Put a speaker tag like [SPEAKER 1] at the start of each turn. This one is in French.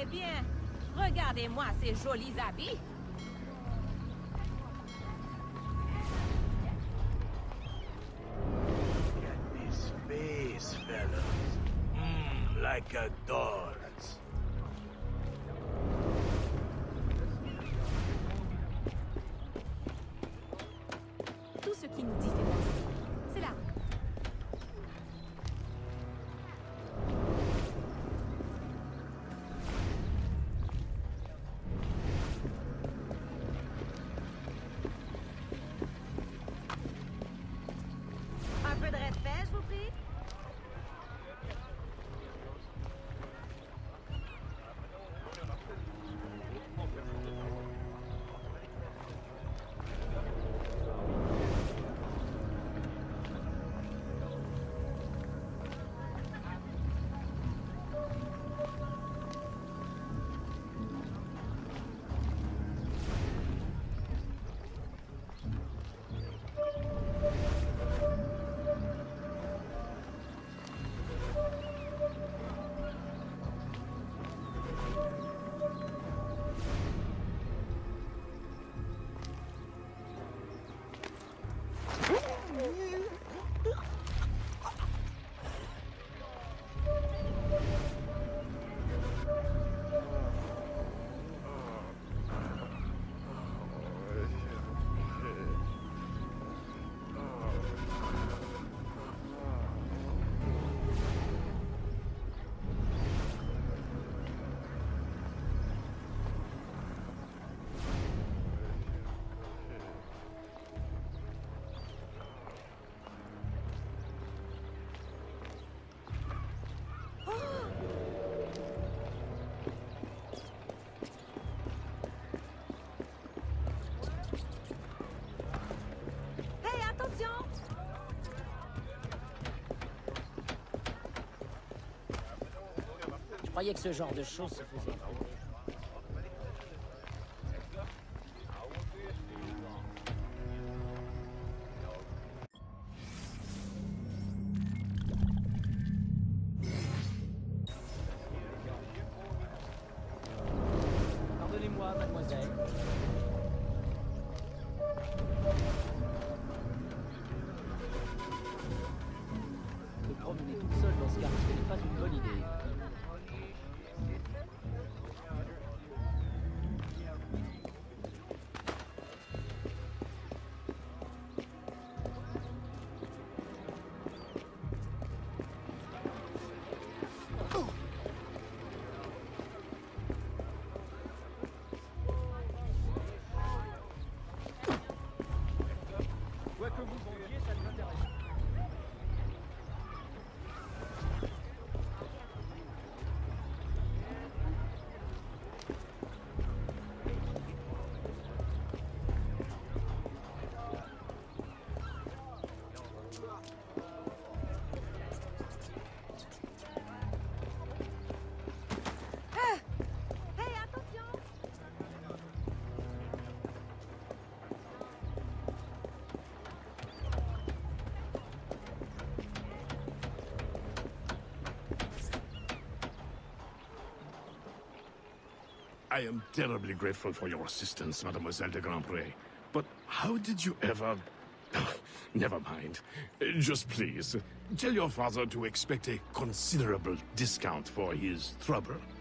[SPEAKER 1] Eh bien, regardez-moi ces jolis habits.
[SPEAKER 2] Look at this face, fellas. Like a doll's.
[SPEAKER 1] Tout ce qui nous différencie, c'est la rue. Un peu de respect, je vous prie.
[SPEAKER 3] Je croyais que ce genre de choses se faisait. Pardonnez-moi, mademoiselle. Me promener toute seule dans ce quartier n'est pas une bonne idée. Quoi que vous vendiez, ça ne m'intéresse pas.
[SPEAKER 4] I am terribly grateful for your assistance, Mademoiselle de Grandpré. But how did you ever... Never mind. Just please, tell your father to expect a considerable discount for his trouble.